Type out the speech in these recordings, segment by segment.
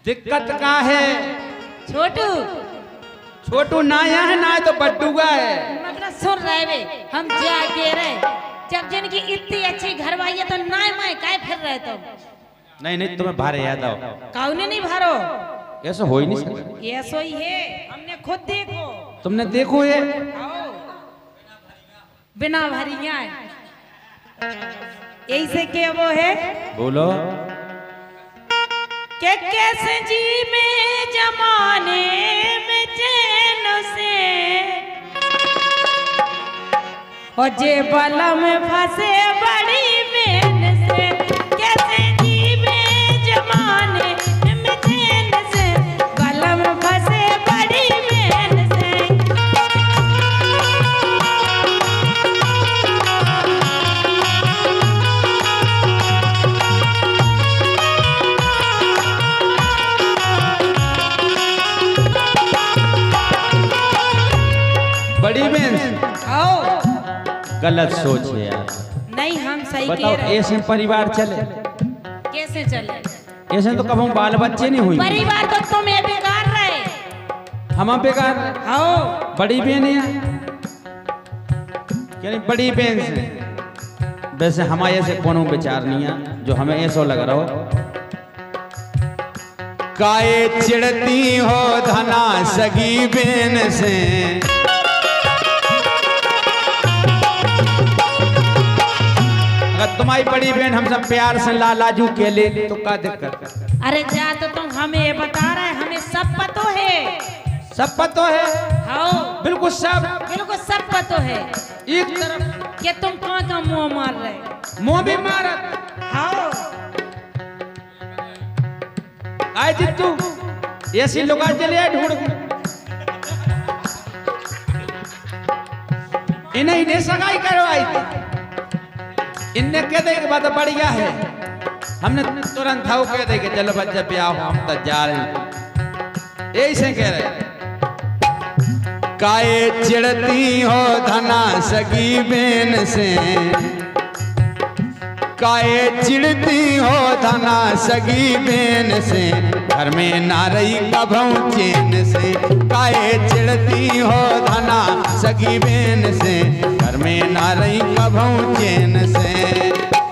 दिक्कत का है? छोटू छोटू ना है ना तो बड्डूगा है। मतलब सुन रहे वे हम जाके रहे जब जिनकी इतनी अच्छी घरवाली है तो नाय माय काय फिर रहे तुम। नहीं नहीं तुम्हें भारे याद आओ। कौने नहीं भारो? ऐसा हो ही नहीं सकता। ऐसा ही है, हमने खुद देखो। तुमने देखो ये? आओ बिना भरिया ऐसे के वो है। बोलो के कैसे जी में जमाने में चैन से और जे बला में फंसे बड़ी मेहन से। कैसे जी में जमाने में चैन से बला में फंसे बड़ी मेहन से। बड़ी बहन आओ गलत सोच है यार। नहीं हम सही बताओ कह रहे। ऐसे परिवार चले? कैसे चले? ऐसे तो कभी बाल बच्चे नहीं हुई। परिवार तो तुम्हें बेकार रहे। हम बेकार। आओ बड़ी बहन है क्या? नहीं बड़ी बहन से वैसे हमारे ऐसे कोनो विचार नहीं है जो हमें ऐसा लग रहा हो। काए चिड़ती हो धना सगी बहन से। अगर तुम्हारी बड़ी बहन हमसे प्यार से लालाजू के ले तो क्या दिक्कत? अरे जा तो तुम हमें बता रहे, हमें सब पतो है। सब पतो है? हाँ बिल्कुल सब। बिल्कुल सब पतो है। एक तरफ कि तुम कहाँ का मुंह मार रहे? मुंह भी मारत। हाँ आए जितू ऐसी लोग आज चले ढूंढ इन्हें सगाई करवाई थी। इनने कह दे कि बात बढ़िया है। हमने तुरंत था कह दे कि चलो बच्चा ब्याह हो हम तो जा रहे हैं। ऐसे कह रहे काए चिड़ती हो धना सगी बहन से। काए चिड़ती हो धना सगी बहन से घर में ना रही कभू चैन से। काए चिड़ती हो धना सगी बहन से घर में ना रही कभू चैन से।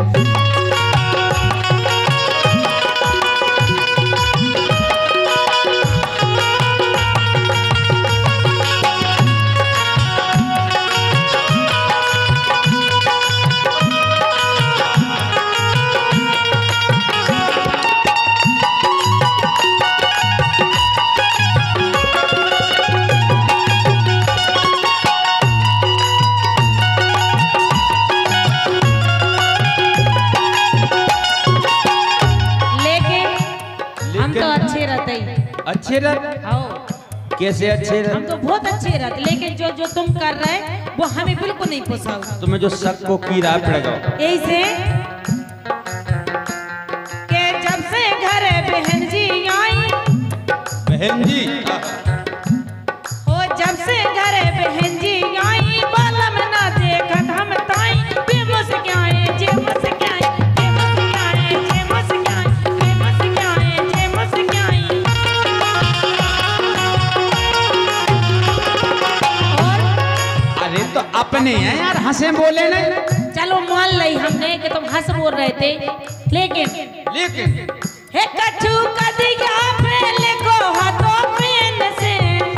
अच्छे रहते? कैसे अच्छे रहते? हम तो बहुत अच्छे रहते, लेकिन जो जो तुम कर रहे वो हमें बिल्कुल नहीं पोसाओ। तुम्हें जो शक को कीड़ा पड़ेगा ऐसे के जब से घर बहन जी आई। बहन जी हो जब से घर बहन जी आई बालम ना देखत हम ताई। बेमस क्या है जे मस क्या है बेमस क्या है जे मस क्या है बेमस क्या है जे मस क्या है। अरे तो अपने हैं यार हंसे बोले नहीं। चलो मान ली हमने कि तुम हंस बोल रहे थे, लेकिन हे कछु कदिया पहले को हाथों पेन से।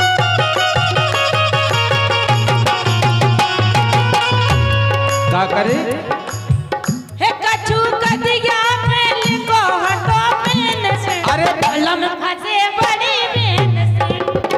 क्या करे? हे कछु कदिया पहले को हाथों पेन से। अरे लम फंसे बड़ी बेन से।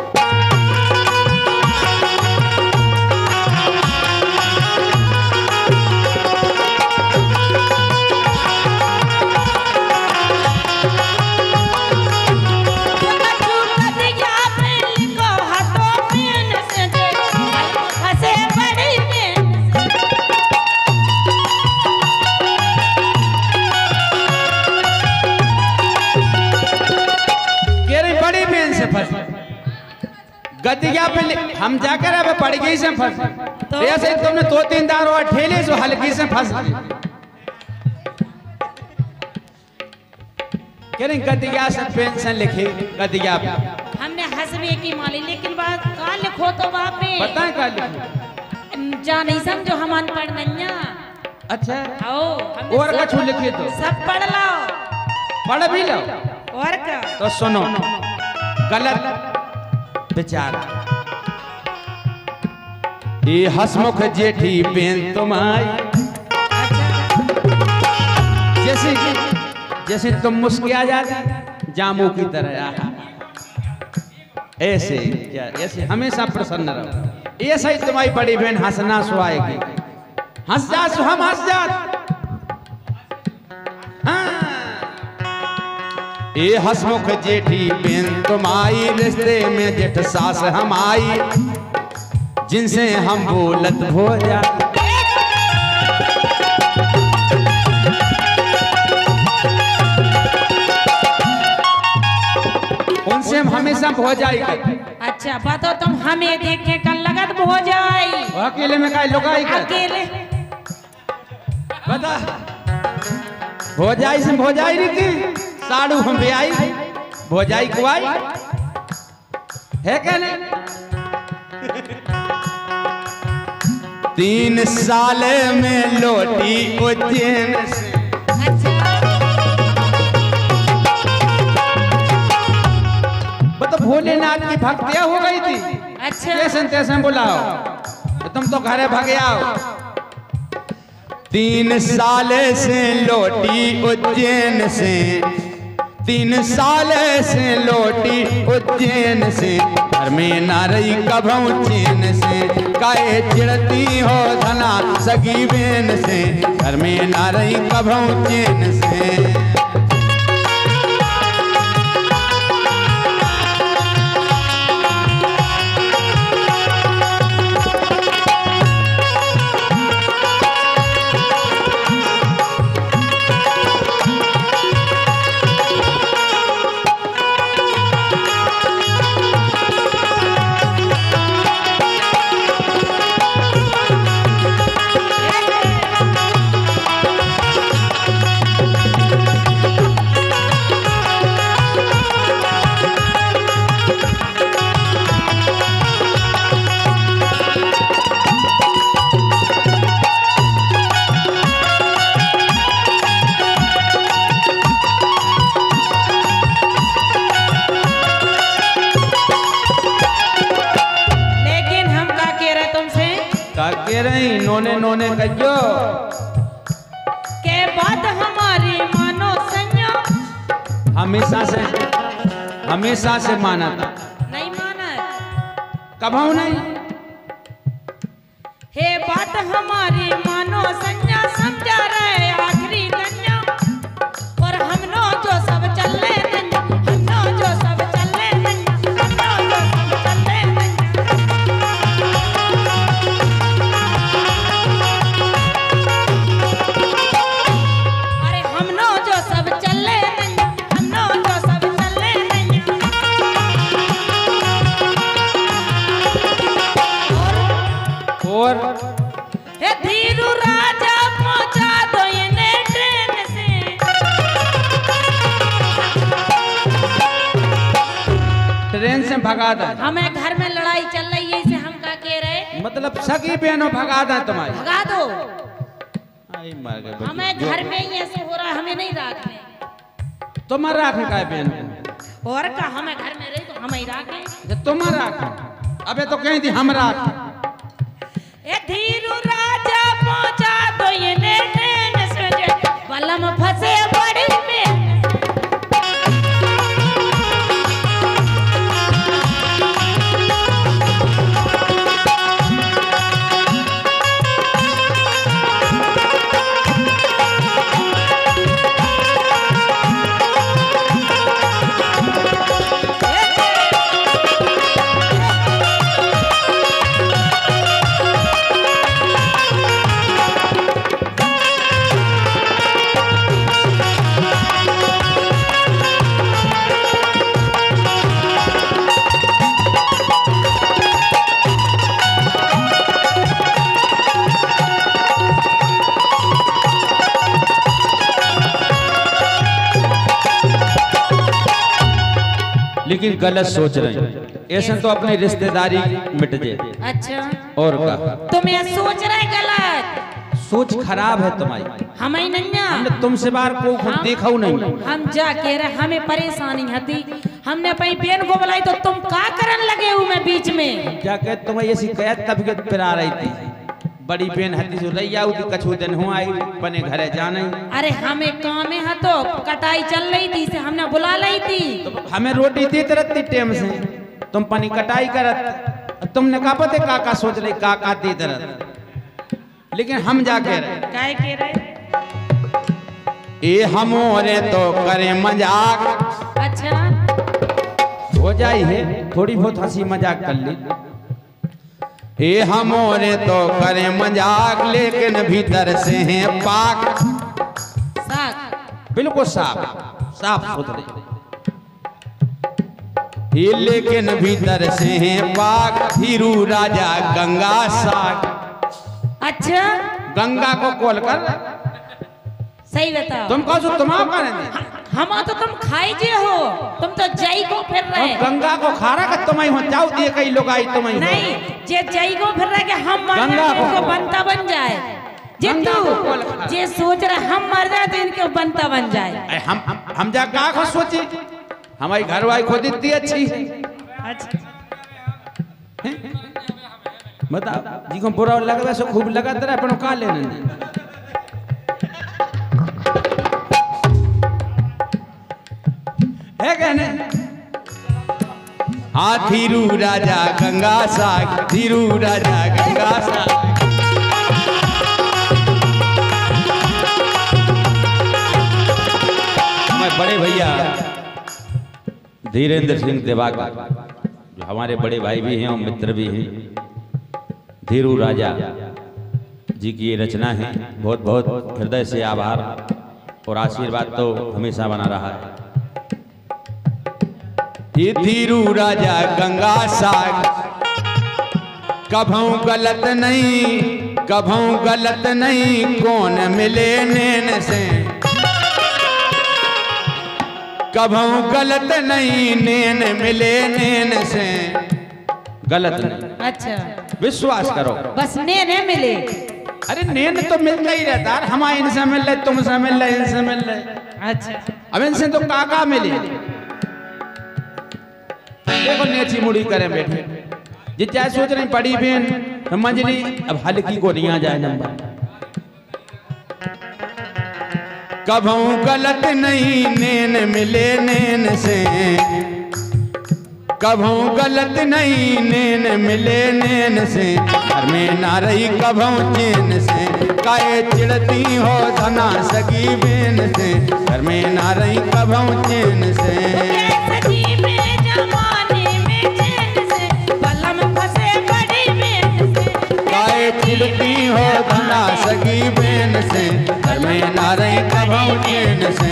गदिया पे हम जाकर अब पड़ गई से फंस तो ऐसे तुमने दो तीन दार और ठेले से हल्की से फंस कह रहे गदिया से पेंशन लिखे गदिया पे। हमने हंसवे की माली लेकिन बात का लिखो तो वहाँ पे पता है क्या लिखो? जा नहीं समझो हम अनपढ़ नहीं। अच्छा आओ और कछु लिखे तो सब पढ़ लो, पढ़ भी लो। और क्या? तो सुनो, गलत विचार। ये हसमुख जेठी पेन तुम्हारी, जैसे तुम मुस्किया जाती जामू की तरह, ऐसे क्या ऐसे हमेशा प्रसन्न रहो। ऐसा ही तुम्हारी बड़ी बहन हंसना सुहाएगी। हंस जा हम हंस जा। ये हसमुख जेठी बहन तुम्हारी, रिश्ते में जेठ सास हम आई, जिनसे हम बोलत हो जाते। उनसे हम हमेशा हो जाएगी। अच्छा बताओ तुम हमें देखे कल लगत हो जाए। अकेले में काय लुकाई कर? अकेले बता हो जाई से हो जाई रीति साड़ू हम भी आई हो जाई कुआई है क्या नहीं? 3 साल में लौटी उज्जैन से। तो भोलेनाथ की भक्तियां हो गई थी। अच्छा जैसे तैसे बुलाओ तो तुम तो घरे भागे आओ। 3 साल से लौटी उज्जैन से, 3 साल से लौटी उज्जैन से, घर में ना रही कभू चैन से। काहे चिढ़ती हो धना सगी बेन से, घर में ना रही कभू चैन से। नोने नोने कहियो के बात हमारी मानो सैया। हमेशा से माना था। नहीं माना कभाऊ नहीं। हे बात हमारी मानो सैया, समझा रहे आखिरी कन्या। और हम नो जो सब चल रहे हम नो जो सब चल रहे हम नो जो सब चल रहे और हे धीरू राजा पहुंचा दो इन्हें ट्रेन से। ट्रेन से भगा दे। हमें घर में लड़ाई चल रही है इसे हम क्या कह रहे? मतलब सगी बहनों भगा दे तुम्हारी। भगा दो। आई मर गए। हमें घर में ही ऐसे हो रहा है, हमें नहीं रखने। तुम्हारा रखे का बहन और का हमें घर में रही तो हम ही रखें। तुम्हारा अबे तो कहीं थी हम रख। ए धीरू राजा पहुंचा दो ये ट्रेन से, बलम फंसे बड़ी में। लेकिन गलत सोच रहे हैं। ऐसे तो अपनी रिश्तेदारी मिट जाए। अच्छा और का तुम्हें सोच रहे गलत, सोच खराब है तुम्हारी। हमें नहीं हमने तुमसे बार को देखा नहीं। हम जा कह रहे हमें परेशानी हती, हमने अपनी बहन को बुलाई तो तुम का करन लगे हूँ मैं बीच में क्या कह तुम्हें ऐसी कैद तबीयत पर आ रही थी। बड़ी बहन हती जो रही आऊ थी कछु दिन हुआ आई बने घरे जाने। अरे हमें काम है तो कटाई चल रही थी से हमने बुला ली थी। तो हमें रोटी देते रहती टेम से, तुम पनी कटाई करत। तुमने कहा पते काका सोच रही काका देते रहते, लेकिन हम जाके काय कह रहे ए हमोरे तो करे मजाक। अच्छा हो जाई है थोड़ी बहुत हंसी मजाक कर ली। ए हमोरे तो करे मजाक लेकिन भीतर से हैं पाक। साग बिल्कुल साफ साफ सुथरे। ये लेकिन भीतर से हैं पाक। धीरू राजा गंगा साग। अच्छा गंगा को कॉल कर। सही बताओ तुम कहो तुम्हारा करेंगे हम तो तुम खाई जे हो, तुम तो जई को फिर रहे। गंगा को खारा का तुम्हें हो जाओ दिए कई लोग आई तुम्हें नहीं जे जई को फिर रहे कि हम मर गंगा जाए को इनको बनता बन जाए। जे गंगा तू को कॉल करा। जे सोच रहे हम मर जाए तो इनको बनता बन जाए। हम जा का को सोचे हमारी घरवाली खुद इतनी अच्छी है। अच्छा बताओ जी को बुरा लग वैसे खूब लगा तेरा अपन का लेने है कहने। हाँ धीरू राजा गंगा साग। धीरू राजा गंगा साग। हमारे बड़े भैया धीरेन्द्र सिंह दिवाकर जो हमारे बड़े भाई भी हैं और मित्र भी हैं, धीरू राजा जी की ये रचना है। बहुत बहुत हृदय से आभार और आशीर्वाद तो हमेशा बना रहा है। ये धीरू राजा गंगा साग कभों गलत नहीं, कभों गलत नहीं। कौन मिले नैन से कभों गलत नहीं। नैन मिले नैन से गलत नहीं। अच्छा विश्वास करो बस ने मिले। अरे नैन तो मिलता ही रहता है। हमारे इनसे मिल रहे, तुमसे मिल रहे, इनसे मिल रहे। अच्छा अब इनसे तो काका मिले। देखो नेची मुड़ी करें बैठे जी चाहे सोच रहे बड़ी बहन मंजली अब हल्की को नहीं आ जाए नंबर। कभों गलत नहीं नैन मिले नैन से। कभों गलत नहीं नैन मिले नैन से। घर में ना रही कभों चैन से। काहे चिढ़ती हो धना सगी बेन से। घर में ना रही कभों चैन से। चिढ़ती हो धना सगी बेन से। घर में ना रही कभों चैन से।